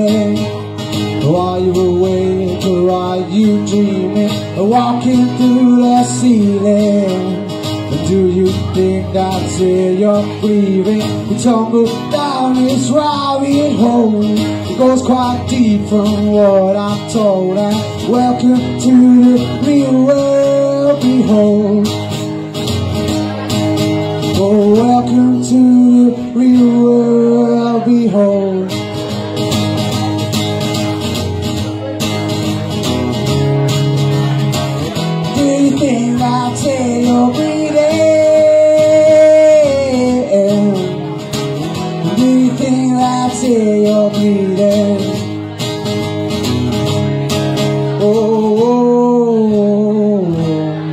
feeling? While you awake or are you dreaming? Walking through the ceiling. Do you think I'd say you're breathing? We tumble down this rabbit hole. It goes quite deep from what I'm told. And welcome to the real world, behold. Oh, welcome to the real world, behold. Do you think I'd say you're breathing? Do you think I'd say you're bleeding? Oh, oh, oh.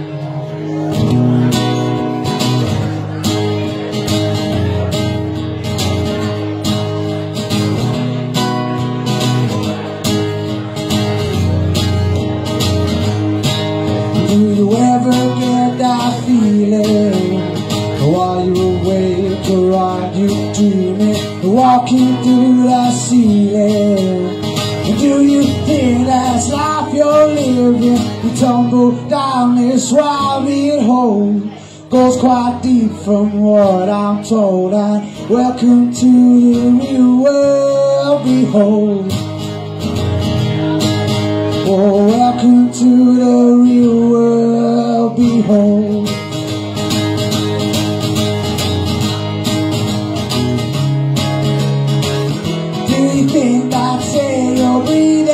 Do you ever get that feeling? While you're awake or are you dreaming? Walking through the ceiling. Do you think that's life you're living? You tumble down this rabbit hole. Goes quite deep from what I'm told. And welcome to the real world, behold. Oh, welcome to the real world, behold. Do you think I'd say you're breathing?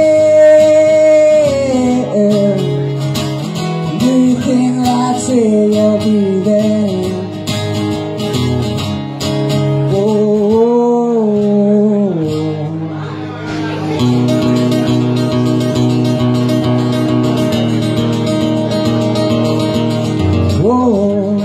Do you think I'd say you're breathing? Oh, oh, oh.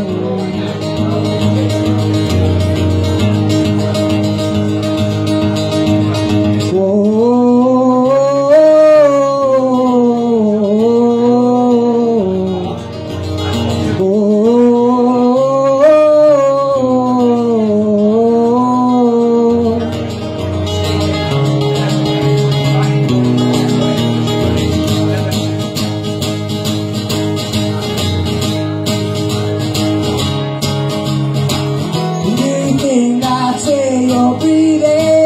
I'd say you're breathing.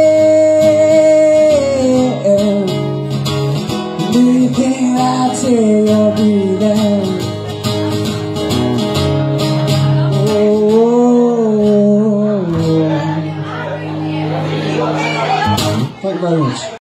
Do you think I'd say you're breathing? Oh, thank you very much.